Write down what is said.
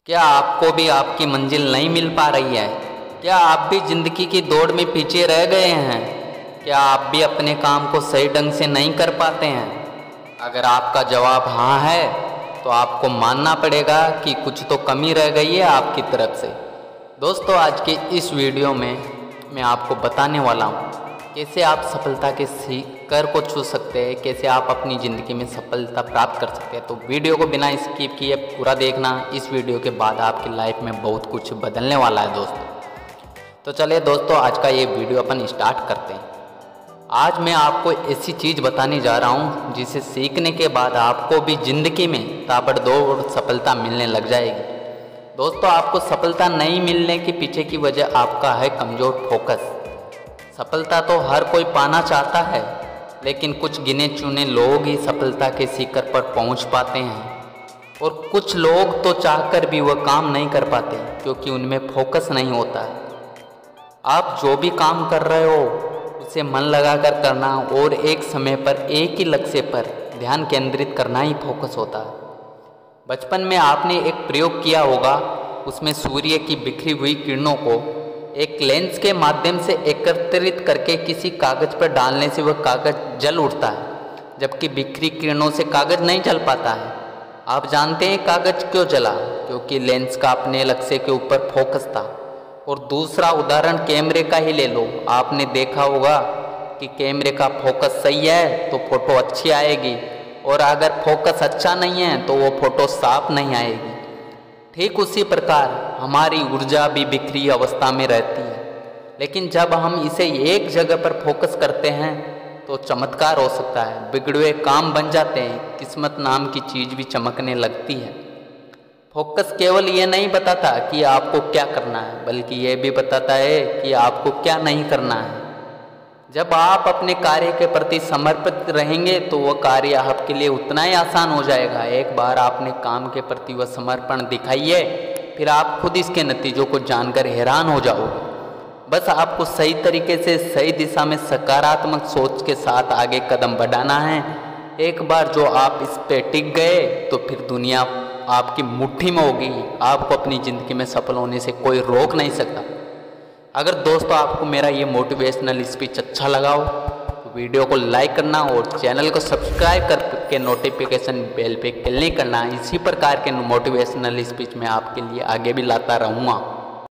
क्या आपको भी आपकी मंजिल नहीं मिल पा रही है? क्या आप भी ज़िंदगी की दौड़ में पीछे रह गए हैं? क्या आप भी अपने काम को सही ढंग से नहीं कर पाते हैं? अगर आपका जवाब हाँ है तो आपको मानना पड़ेगा कि कुछ तो कमी रह गई है आपकी तरफ से। दोस्तों, आज के इस वीडियो में मैं आपको बताने वाला हूँ कैसे आप सफलता के शिखर को छू सकते हैं, कैसे आप अपनी ज़िंदगी में सफलता प्राप्त कर सकते हैं। तो वीडियो को बिना स्किप किए पूरा देखना। इस वीडियो के बाद आपकी लाइफ में बहुत कुछ बदलने वाला है दोस्तों। तो चलिए दोस्तों, आज का ये वीडियो अपन स्टार्ट करते हैं। आज मैं आपको ऐसी चीज़ बताने जा रहा हूँ जिसे सीखने के बाद आपको भी ज़िंदगी में ताबड़तोड़ सफलता मिलने लग जाएगी। दोस्तों, आपको सफलता नहीं मिलने के पीछे की वजह आपका है कमज़ोर फोकस। सफलता तो हर कोई पाना चाहता है, लेकिन कुछ गिने चुने लोग ही सफलता के शिखर पर पहुंच पाते हैं और कुछ लोग तो चाहकर भी वह काम नहीं कर पाते क्योंकि उनमें फोकस नहीं होता है। आप जो भी काम कर रहे हो उसे मन लगाकर करना और एक समय पर एक ही लक्ष्य पर ध्यान केंद्रित करना ही फोकस होता है। बचपन में आपने एक प्रयोग किया होगा, उसमें सूर्य की बिखरी हुई किरणों को एक लेंस के माध्यम से एकत्रित करके किसी कागज़ पर डालने से वह कागज़ जल उठता है, जबकि बिखरी किरणों से कागज़ नहीं जल पाता है। आप जानते हैं कागज़ क्यों जला? क्योंकि लेंस का अपने लक्ष्य के ऊपर फोकस था। और दूसरा उदाहरण कैमरे का ही ले लो। आपने देखा होगा कि कैमरे का फोकस सही है तो फोटो अच्छी आएगी, और अगर फोकस अच्छा नहीं है तो वो फोटो साफ नहीं आएगी। ठीक उसी प्रकार हमारी ऊर्जा भी बिखरी अवस्था में रहती है, लेकिन जब हम इसे एक जगह पर फोकस करते हैं तो चमत्कार हो सकता है। बिगड़े हुए काम बन जाते हैं, किस्मत नाम की चीज़ भी चमकने लगती है। फोकस केवल ये नहीं बताता कि आपको क्या करना है, बल्कि ये भी बताता है कि आपको क्या नहीं करना है। जब आप अपने कार्य के प्रति समर्पित रहेंगे तो वह कार्य आपके लिए उतना ही आसान हो जाएगा। एक बार आपने काम के प्रति वह समर्पण दिखाइए, फिर आप खुद इसके नतीजों को जानकर हैरान हो जाओगे। बस आपको सही तरीके से सही दिशा में सकारात्मक सोच के साथ आगे कदम बढ़ाना है। एक बार जो आप इस पे टिक गए तो फिर दुनिया आपकी मुट्ठी में होगी। आपको अपनी ज़िंदगी में सफल होने से कोई रोक नहीं सकता। अगर दोस्तों आपको मेरा ये मोटिवेशनल स्पीच अच्छा लगा हो तो वीडियो को लाइक करना और चैनल को सब्सक्राइब करके नोटिफिकेशन बेल पे क्लिक करना। इसी प्रकार के मोटिवेशनल स्पीच मैं आपके लिए आगे भी लाता रहूँगा।